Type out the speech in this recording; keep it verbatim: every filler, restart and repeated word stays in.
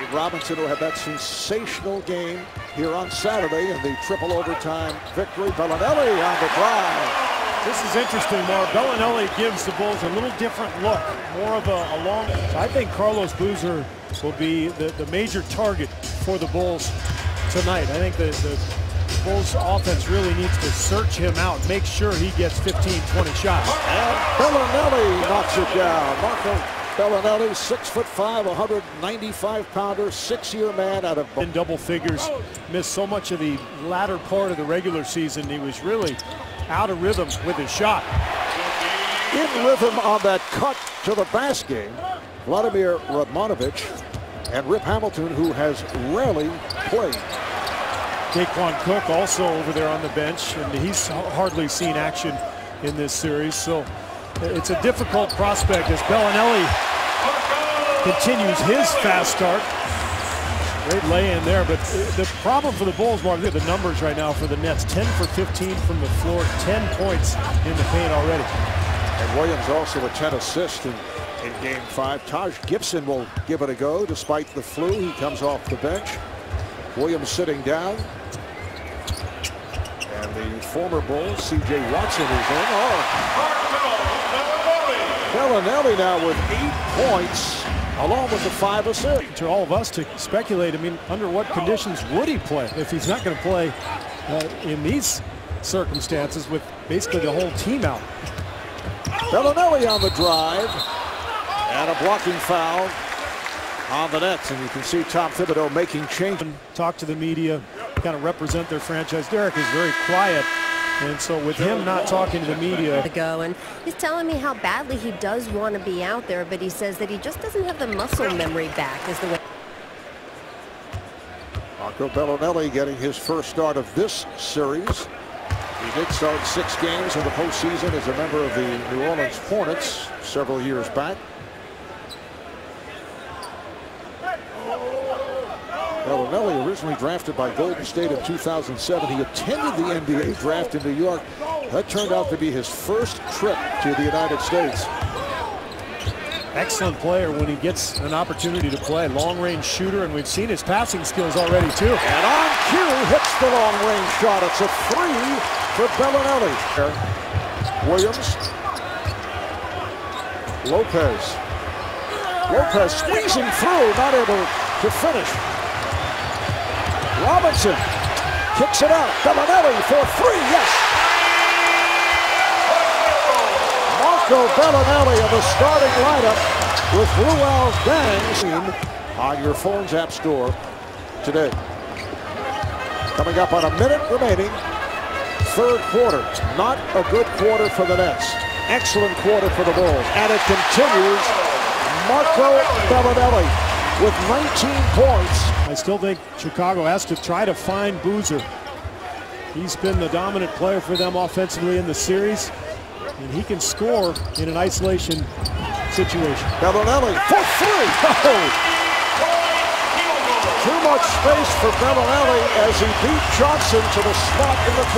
David Robinson, who had that sensational game here on Saturday in the triple overtime victory. Belinelli on the drive. This is interesting, Mark. Belinelli gives the Bulls a little different look, more of a, a long. I think Carlos Boozer will be the, the major target for the Bulls tonight. I think the, the Bulls offense really needs to search him out, make sure he gets fifteen, twenty shots. And Belinelli knocks it down. Marco Belinelli, six foot five, one hundred ninety-five pounder, six-year man out of in double figures. Missed so much of the latter part of the regular season. He was really out of rhythm with his shot. In rhythm on that cut to the basket game, Vladimir Radmanovich and Rip Hamilton, who has rarely played. Daquan Cook also over there on the bench, and he's hardly seen action in this series. So it's a difficult prospect as Belinelli continues his fast start. Great lay-in there, but the problem for the Bulls, Mark, look at the numbers right now for the Nets. ten for fifteen from the floor, ten points in the paint already. And Williams also with ten assists in, in game five. Taj Gibson will give it a go despite the flu. He comes off the bench. Williams sitting down. And the former Bull, C J Watson, is in. Oh. Belinelli now with eight points, along with the five assists. To all of us to speculate, I mean, under what conditions would he play if he's not going to play uh, in these circumstances with basically the whole team out? Belinelli on the drive, and a blocking foul on the Nets, and you can see Tom Thibodeau making changes. Talk to the media, kind of represent their franchise. Derek is very quiet, and so with him not talking to the media. To go, and he's telling me how badly he does want to be out there, but he says that he just doesn't have the muscle memory back. Is the way. Marco Belinelli getting his first start of this series. He did start six games in the postseason as a member of the New Orleans Hornets several years back. Belinelli, originally drafted by Golden State in two thousand seven. He attended the N B A draft in New York. That turned out to be his first trip to the United States. Excellent player when he gets an opportunity to play. Long-range shooter, and we've seen his passing skills already, too. And on cue, hits the long-range shot. It's a three for Belinelli. Williams. Lopez. Lopez squeezing through, not able to finish. Robinson kicks it out. Belinelli for three. Yes. Marco Belinelli in the starting lineup with Luol Deng on your phone's app store today. Coming up on a minute remaining. Third quarter. Not a good quarter for the Nets. Excellent quarter for the Bulls. And it continues. Marco Belinelli with nineteen points. I still think Chicago has to try to find Boozer. He's been the dominant player for them offensively in the series, and he can score in an isolation situation. Belinelli for three. Oh. Too much space for Belinelli as he beat Johnson to the spot in the